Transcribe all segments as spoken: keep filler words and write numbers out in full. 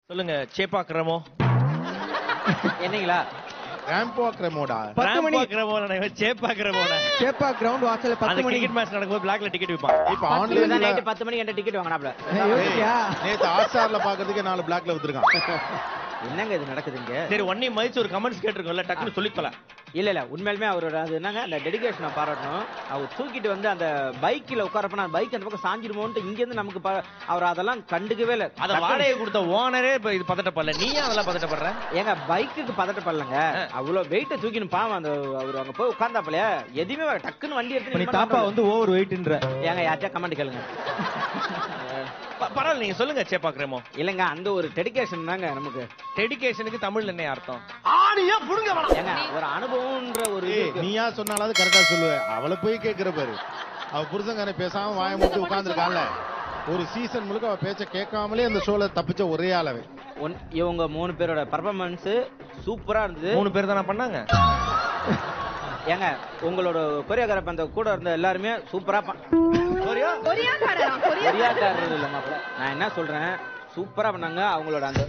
சொல்லுங்க சேப்பா கிரமோ என்னங்களா ரேம்போ கிரமோடா பத்து மணி கிரமோல சேப்பா கிரமோல சேப்பா கிரவுண்ட் வாசல்ல பத்து மணி டிக்கெட் மேட்ச் நடக்கும்போது பிளாக்ல டிக்கெட் விப்பான். இப்ப ஆன்லைன்ல நைட் பத்து மணிக்கு என்ன டிக்கெட் வாங்கனாப்ல நேத்து ஹாட்ஸ்டார்ல பாக்குறதுக்கு நாலு பிளாக்ல வித்துருக்கான். என்னங்க இது நடக்குதுங்க? சரி ஒன்னே மதிச்சு ஒரு கமெண்ட்ஸ் கேட்டிருக்கோம்ல டக்குனு சொல்லித்தல. இல்ல இல்ல உண்மையிலுமே அவரோட அது என்னங்க அந்த டெடிகேஷனை பாராட்டணும். அவர் தூக்கிட்டு வந்து அந்த பைக்கில் உட்காரப்ப அந்த பைக் அந்த பக்கம் சாஞ்சிருமோன்ட்டு இங்க இருந்து நமக்கு அவர் அதெல்லாம் கண்டுக்கவே இல்லை. அத வாடகை கொடுத்த ஓனரே இது பதட்டப்படல, நீயே அதெல்லாம் பதட்டப்படுற? ஏங்க பைக்குக்கு பதட்டப்படலங்க, அவ்வளவு வெயிட்ட தூக்கின்னு பாவம் அந்த அவர் அங்க போய் உட்கார்ந்தாப்பல எதுவுமே டக்குன்னு வண்டி எடுத்து தாப்பா வந்து ஓவர் வெயிட்ன்ற. ஏங்க யார்ட்டா கமெண்ட் கேளுங்க. பரவாயில்ல நீங்க சொல்லுங்க சேப்பா கிரமோ. இல்லங்க அந்த ஒரு டெடிகேஷன் தாங்க நமக்கு. டெடிகேஷனுக்கு தமிழ்ல என்ன அர்த்தம்? ஆணியா புடுங்க வேணாம். ஏங்க ஒரு அனுபவம்ன்ற ஒரு நீயா சொன்னாலாவது கரெக்டா சொல்லுவ. அவளை போய் கேட்கிற பாரு. அவ புருஷங்காரே பேசாம வாய மூடி உட்கார்ந்துருக்கான்ல. ஒரு சீசன் முழுக்க அவ பேச்ச கேட்காமலே அந்த ஷோல தப்பிச்ச ஒரே ஆளவே. இவங்க மூணு பேரோட பெர்ஃபார்மன்ஸ் சூப்பரா இருந்தது. மூணு பேர் தான பண்ணாங்க. ஏங்க உங்களோட கொரியோகிராஃபர் அந்த கூட இருந்த எல்லாருமே சூப்பரா கொரியோகிராஃபர் இல்ல மாப்ள, நான் என்ன சொல்றேன் சூப்பரா பண்ணாங்க. அவங்களோட அந்த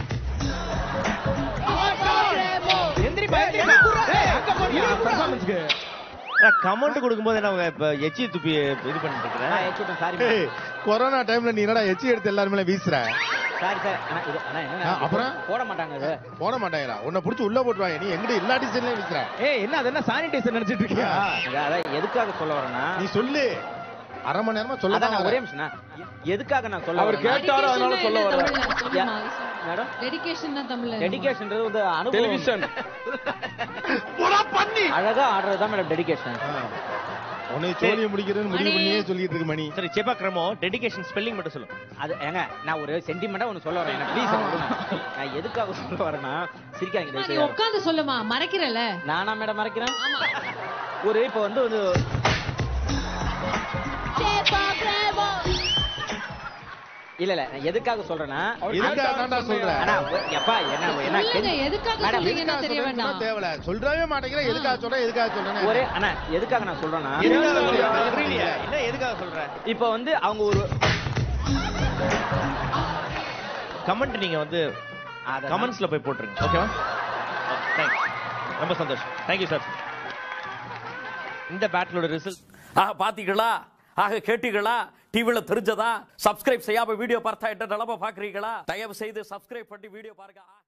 கமெண்ட் கொடுக்கும்போது என்ன இப்ப எச்சி துப்பி இது பண்ணிட்டு இருக்கேன். சாரி கொரோனா டைம்ல நீ என்னடா எச்சி எடுத்து எல்லாருமே வீசுற? Sorry sir. அப்புறம் போட மாட்டாங்க, அது போட மாட்டாங்களா? உன்னை புடிச்சு உள்ள போட்டுவாங்க. நீ எங்கிட்ட எல்லா டிசைன்லயும் வீசுற. ஏய் என்ன அது என்ன சானிடைசர் நினைச்சிட்டு இருக்கியா? அதான் எதுக்காக சொல்ல வரேன்னா நீ சொல்லு. அரை மணி நேரமா சொல்ல நான் ஒரே நிமிஷம் எதுக்காக நான் சொல்ல அவர் கேட்டாரு அதனால சொல்ல வரேன். மேடம் டெடிகேஷன் தான் தமிழ்ல. டெடிகேஷன்ன்றது வந்து அனுபவம். டெலிவிஷன் போடா பண்ணி அழகா ஆடுறது தான் மேடம் டெடிகேஷன். உன்னை சோழிய முடிக்கிறதுன்னு முடிவு பண்ணியே சொல்லிட்டு இருக்கு மணி. சரி சேப்பா கிரமோ டெடிகேஷன் ஸ்பெல்லிங் மட்டும் சொல்லு. அது ஏங்க நான் ஒரு சென்டிமெண்டா ஒன்னு சொல்ல வரேன். ப்ளீஸ் நான் எதுக்காக சொல்ல வரேன்னா சிரிக்காதீங்க. நீ உட்கார்ந்து சொல்லுமா, மறைக்கிறல. நானா மேடம் மறைக்கிறேன்? ஒரு இப்ப வந்து வந்து இல்ல இல்ல நான் எதுக்காக சொல்றேன்னா எதுக்காக சொல்றேன். ஆனா எப்பா என்ன என்ன எதுக்காக சொல்றீங்கன்னா தெரிய வேண்டாம். தேவல சொல்றவே மாட்டேங்கிற. எதுக்காக சொல்றேன் எதுக்காக சொல்றேன் ஒரே அண்ணா எதுக்காக நான் சொல்றேன்னா என்ன எதுக்காக சொல்ற? இப்ப வந்து அவங்க ஒரு கமெண்ட் நீங்க வந்து கமெண்ட்ஸ்ல போய் போட்டுருங்க. ஓகேவா? தேங்க்ஸ், ரொம்ப சந்தோஷம். Thank you sir. இந்த பேட்டிலோட ரிசல்ட் ஆக பாத்தீங்களா? ஆக கேட்டீங்களா? டிவில தெரிஞ்சதா? சப்ஸ்கிரைப் செய்யாம வீடியோ பார்த்தா என்ன நிலைமை பாக்குறீங்களா? தயவு செய்து சப்ஸ்கிரைப் பண்ணி வீடியோ பாருங்க.